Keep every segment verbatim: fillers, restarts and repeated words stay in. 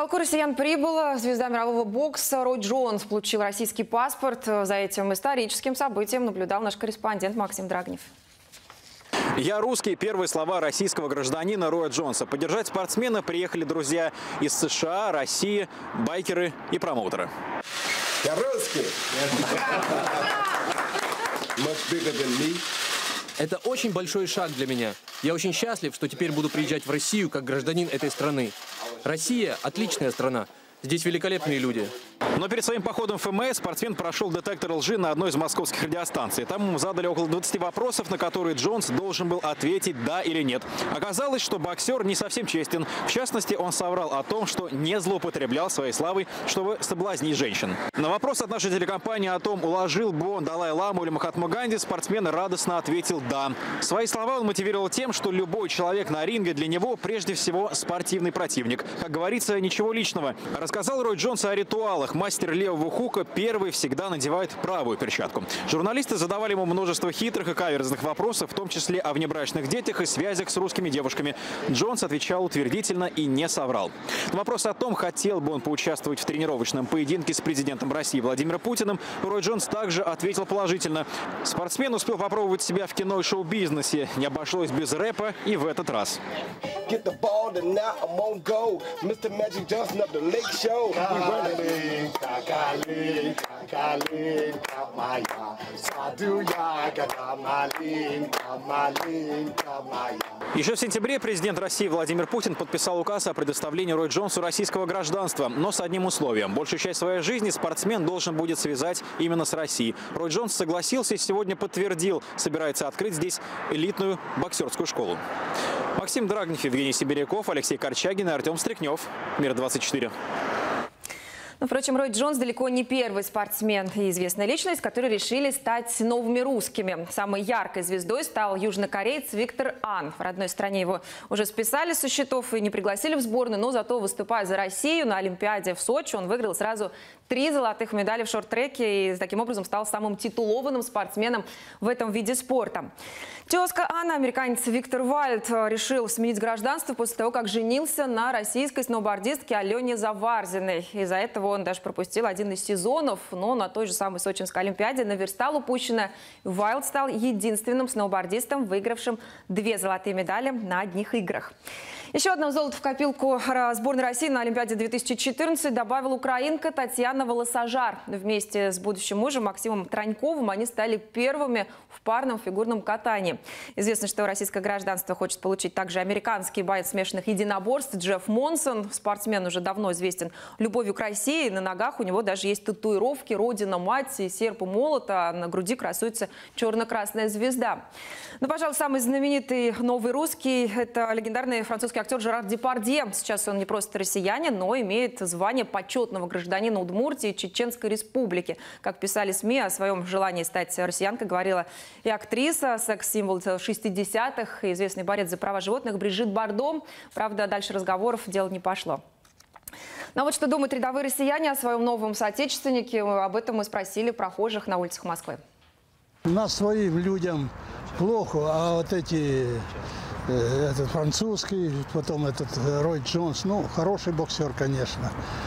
полку россиян прибыла звезда мирового бокса Рой Джонс. Получил российский паспорт. За этим историческим событием наблюдал наш корреспондент Максим Драгнев. «Я русский» – первые слова российского гражданина Роя Джонса. Поддержать спортсмена приехали друзья из США, России, байкеры и промоутеры. Я русский! Это очень большой шаг для меня. Я очень счастлив, что теперь буду приезжать в Россию как гражданин этой страны. Россия – отличная страна. Здесь великолепные люди. Но перед своим походом в ФМС спортсмен прошел детектор лжи на одной из московских радиостанций. Там ему задали около двадцати вопросов, на которые Джонс должен был ответить «да» или «нет». Оказалось, что боксер не совсем честен. В частности, он соврал о том, что не злоупотреблял своей славой, чтобы соблазнить женщин. На вопрос от нашей телекомпании о том, уложил бы он Далай-ламу или Махатму Ганди, спортсмен радостно ответил «да». Свои слова он мотивировал тем, что любой человек на ринге для него прежде всего спортивный противник. Как говорится, ничего личного. Рассказал Рой Джонс о ритуалах. Мастер левого хука первый всегда надевает правую перчатку. Журналисты задавали ему множество хитрых и каверзных вопросов, в том числе о внебрачных детях и связях с русскими девушками. Джонс отвечал утвердительно и не соврал. На вопрос о том, хотел бы он поучаствовать в тренировочном поединке с президентом России Владимиром Путиным, Рой Джонс также ответил положительно. Спортсмен успел попробовать себя в кино и шоу-бизнесе. Не обошлось без рэпа и в этот раз. Еще в сентябре президент России Владимир Путин подписал указ о предоставлении Рой Джонсу российского гражданства, но с одним условием. Большую часть своей жизни спортсмен должен будет связать именно с Россией. Рой Джонс согласился и сегодня подтвердил, собирается открыть здесь элитную боксерскую школу. Максим Драгнев, Евгений Сибиряков, Алексей Корчагин и Артем Стрекнев. Мир двадцать четыре. Но, впрочем, Рой Джонс далеко не первый спортсмен и известная личность, которые решили стать новыми русскими. Самой яркой звездой стал южнокореец Виктор Ан. В родной стране его уже списали со счетов и не пригласили в сборную, но зато, выступая за Россию на Олимпиаде в Сочи, он выиграл сразу три золотых медали в шорт-треке и таким образом стал самым титулованным спортсменом в этом виде спорта. Тезка Анна, американец Виктор Вальд, решил сменить гражданство после того, как женился на российской сноубордистке Алене Заварзиной. Из-за этого он даже пропустил один из сезонов, но на той же самой Сочинской Олимпиаде наверстал упущенное. Вайлд стал единственным сноубордистом, выигравшим две золотые медали на одних играх. Еще одно золото в копилку сборной России на Олимпиаде две тысячи четырнадцать добавила украинка Татьяна Волосожар. Вместе с будущим мужем Максимом Траньковым они стали первыми в парном фигурном катании. Известно, что российское гражданство хочет получить также американский боец смешанных единоборств Джефф Монсон. Спортсмен уже давно известен любовью к России. На ногах у него даже есть татуировки «Родина, мать» и серп и молот, а на груди красуется черно-красная звезда. Но, пожалуй, самый знаменитый новый русский – это легендарный французский актер Жерар Депардье. Сейчас он не просто россиянин, но имеет звание почетного гражданина Удмуртии и Чеченской Республики. Как писали СМИ, о своем желании стать россиянкой говорила и актриса, секс-символ шестидесятых, и известный борец за права животных Брижит Бардо. Правда, дальше разговоров дело не пошло. Но вот что думают рядовые россияне о своем новом соотечественнике, об этом мы спросили прохожих на улицах Москвы. У нас своим людям плохо, а вот эти, этот французский, потом этот Рой Джонс, ну, хороший боксер, конечно.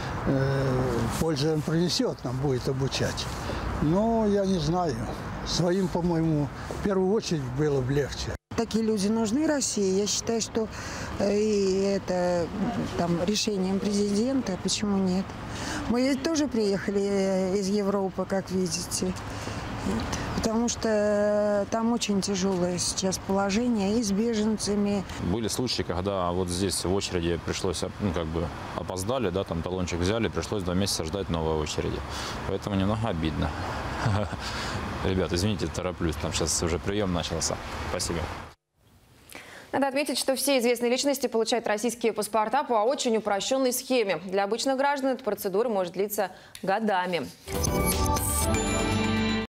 Пользу он принесет, нам будет обучать. Но я не знаю, своим, по-моему, в первую очередь было бы легче. Такие люди нужны России. Я считаю, что и это там, решением президента, почему нет? Мы ведь тоже приехали из Европы, как видите. Потому что там очень тяжелое сейчас положение и с беженцами. Были случаи, когда вот здесь в очереди пришлось, ну, как бы опоздали, да, там талончик взяли, пришлось два месяца ждать новой очереди. Поэтому немного обидно. Ребят, извините, тороплюсь, там сейчас уже прием начался. Спасибо. Надо отметить, что все известные личности получают российские паспорта по очень упрощенной схеме. Для обычных граждан эта процедура может длиться годами.